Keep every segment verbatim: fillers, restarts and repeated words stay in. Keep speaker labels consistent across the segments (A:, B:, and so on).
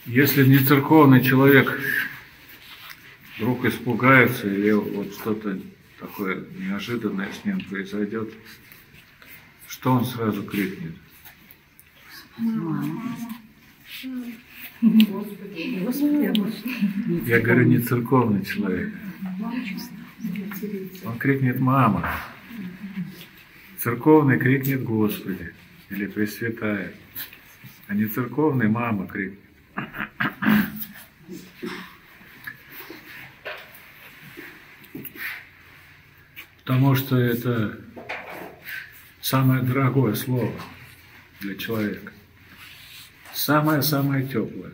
A: Если не церковный человек вдруг испугается или вот что-то такое неожиданное с ним произойдет, что он сразу крикнет? Я говорю, не церковный человек. Он крикнет «Мама». Церковный крикнет «Господи» или «Пресвятая». А не церковный «Мама» крикнет. Потому что это самое дорогое слово для человека. Самое-самое теплое.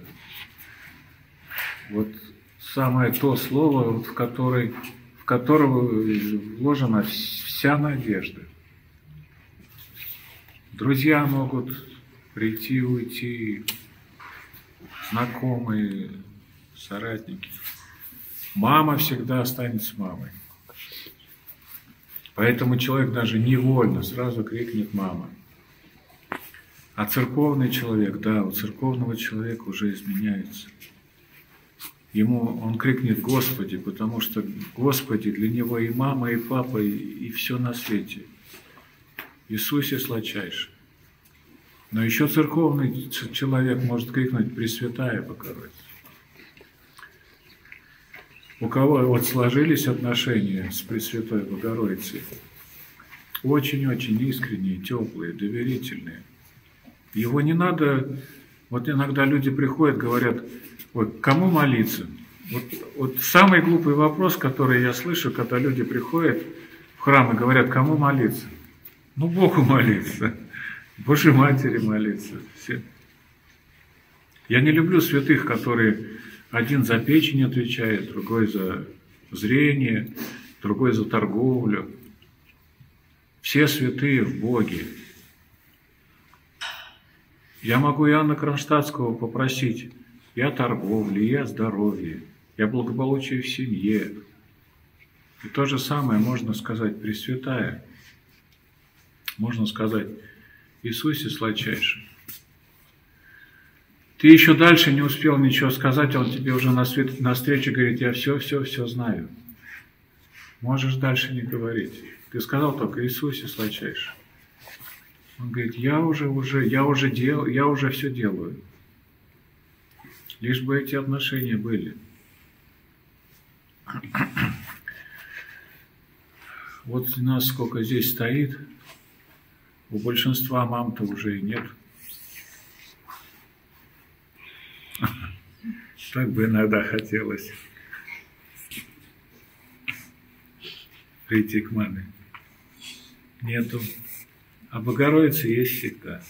A: Вот самое то слово, в, которой, в которого вложена вся надежда. Друзья могут прийти, уйти, знакомые, соратники. Мама всегда останется мамой. Поэтому человек даже невольно сразу крикнет «мама». А церковный человек, да, у церковного человека уже изменяется. Ему он крикнет «Господи», потому что Господи для него и мама, и папа, и, и все на свете. Иисусе сладчайший. Но еще церковный человек может крикнуть «Пресвятая Богородица». У кого вот сложились отношения с Пресвятой Богородицей, очень-очень искренние, теплые, доверительные. Его не надо, вот иногда люди приходят, говорят, ой, кому молиться? Вот, вот самый глупый вопрос, который я слышу, когда люди приходят в храм и говорят, кому молиться? Ну, Богу молиться, Божьей Матери молиться. Все. Я не люблю святых, которые один за печень отвечает, другой за зрение, другой за торговлю. Все святые в Боге. Я могу Иоанна Кронштадтского попросить и о торговле, и о здоровье, и о благополучии в семье. И то же самое можно сказать Пресвятая. Можно сказать Иисусе сладчайший. Ты еще дальше не успел ничего сказать, а он тебе уже на, свет, на встрече говорит, я все, все, все знаю. Можешь дальше не говорить. Ты сказал только Иисусе сладчайший. Он говорит, я уже, уже, я уже дел, я уже все делаю. Лишь бы эти отношения были. Вот у нас сколько здесь стоит, у большинства мам-то уже и нет. Так бы иногда хотелось прийти к маме. Нету. А Богородица есть всегда.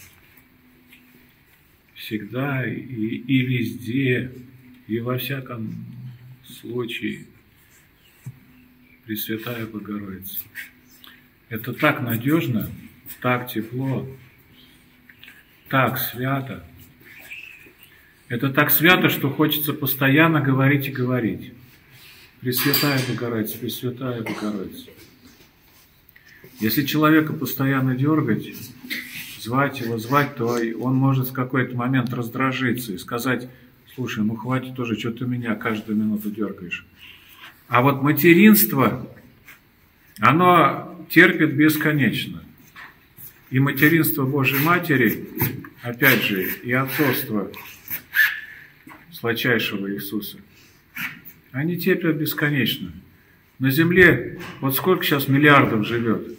A: Всегда и, и везде, и во всяком случае. Пресвятая Богородица. Это так надежно, так тепло, так свято. Это так свято, что хочется постоянно говорить и говорить. Пресвятая Богородица, Пресвятая Богородица. Если человека постоянно дергать, звать его, звать, то он может в какой-то момент раздражиться и сказать, слушай, ну хватит уже, что ты меня каждую минуту дергаешь. А вот материнство, оно терпит бесконечно. И материнство Божьей Матери, опять же, и отцовство сладчайшего Иисуса, они терпят бесконечно. На земле вот сколько сейчас миллиардов живет?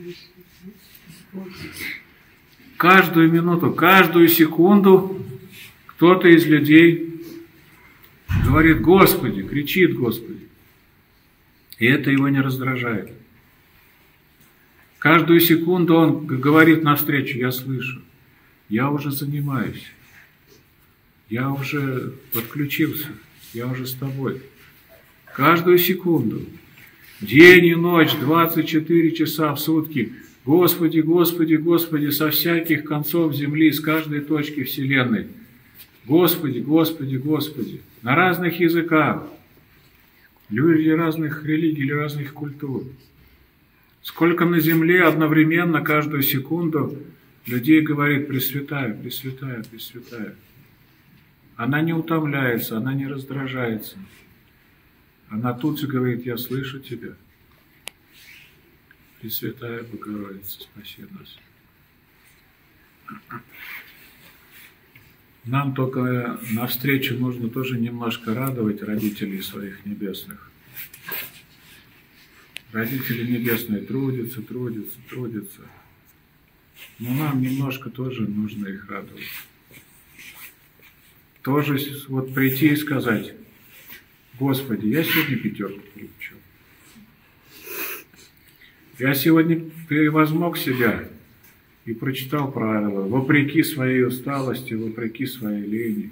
A: Каждую минуту, каждую секунду кто-то из людей говорит «Господи», кричит «Господи». И это его не раздражает. Каждую секунду он говорит навстречу «Я слышу, я уже занимаюсь, я уже подключился, я уже с тобой». Каждую секунду, день и ночь, двадцать четыре часа в сутки, Господи, Господи, Господи, со всяких концов земли, с каждой точки вселенной. Господи, Господи, Господи, на разных языках, люди разных религий, разных культур. Сколько на земле одновременно, каждую секунду, людей говорит Пресвятая, Пресвятая, Пресвятая. Она не утомляется, она не раздражается. Она тут же говорит: я слышу тебя. Пресвятая Богородица, спаси нас. Нам только навстречу нужно тоже немножко радовать родителей своих небесных. Родители небесные трудятся, трудятся, трудятся. Но нам немножко тоже нужно их радовать. Тоже вот прийти и сказать: Господи, я сегодня пятерку получил. Я сегодня превозмог себя и прочитал правила, вопреки своей усталости, вопреки своей лени.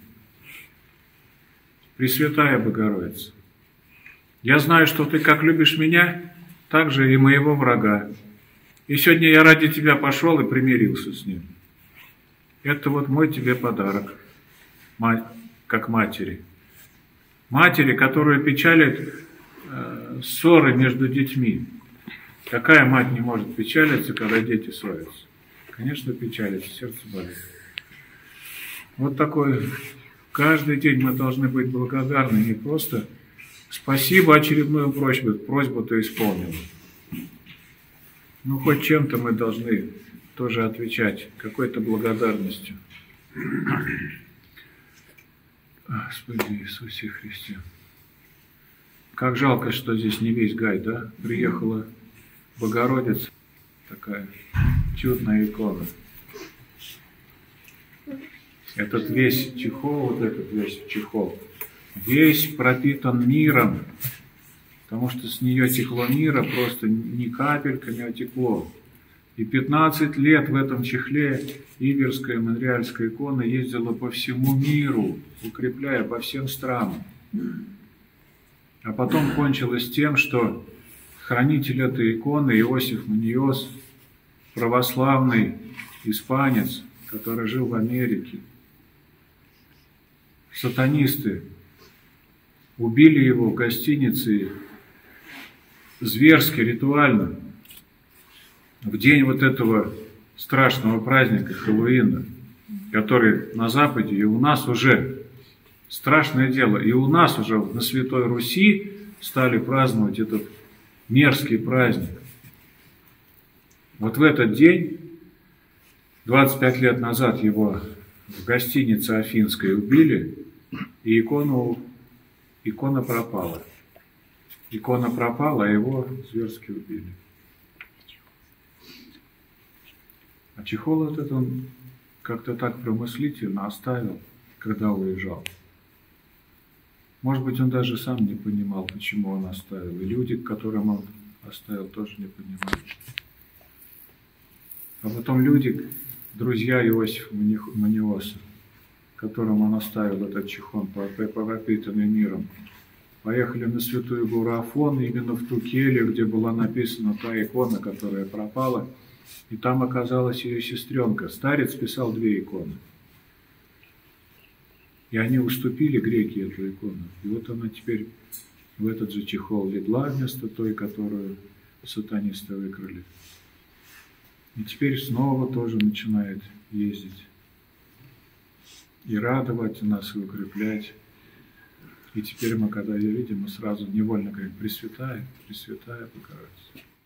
A: Пресвятая Богородица, я знаю, что Ты как любишь меня, так же и моего врага. И сегодня я ради Тебя пошел и примирился с ним. Это вот мой Тебе подарок, мать, как матери. Матери, которые печалят э, ссоры между детьми. Какая мать не может печалиться, когда дети ссорятся? Конечно, печалится, сердце болит. Вот такой, каждый день мы должны быть благодарны, не просто спасибо, очередную просьбу, просьбу-то исполнил. Ну, хоть чем-то мы должны тоже отвечать, какой-то благодарностью. Господи Иисусе Христе. Как жалко, что здесь не весь гай, да? Приехала Богородица, такая чудная икона. Этот весь чехол, вот этот весь чехол, весь пропитан миром, потому что с нее текло мира, просто ни капельками, а текло. И пятнадцать лет в этом чехле Иверская Монреальская икона ездила по всему миру, укрепляя по всем странам. А потом кончилось тем, что хранитель этой иконы Иосиф Маниос, православный испанец, который жил в Америке, сатанисты убили его в гостинице зверски, ритуально, в день вот этого страшного праздника Хэллоуина, который на Западе, и у нас уже страшное дело, и у нас уже на Святой Руси стали праздновать этот мерзкий праздник. Вот в этот день, двадцать пять лет назад, его в гостинице Афинской убили, и икону, икона пропала. Икона пропала, а его зверски убили. А чехол этот он как-то так промыслительно оставил, когда уезжал. Может быть, он даже сам не понимал, почему он оставил. И люди, которым он оставил, тоже не понимали. А потом люди, друзья Иосифа Маниоса, которым он оставил этот чехол, пропитанный миром, поехали на Святую Гору Афон, именно в ту келью, где была написана та икона, которая пропала. И там оказалась ее сестренка. Старец писал две иконы. И они уступили, греки, эту икону. И вот она теперь в этот же чехол легла вместо той, которую сатанисты выкрали. И теперь снова тоже начинает ездить. И радовать нас, и укреплять. И теперь мы, когда ее видим, мы сразу невольно говорим: Пресвятая, Пресвятая Богородица.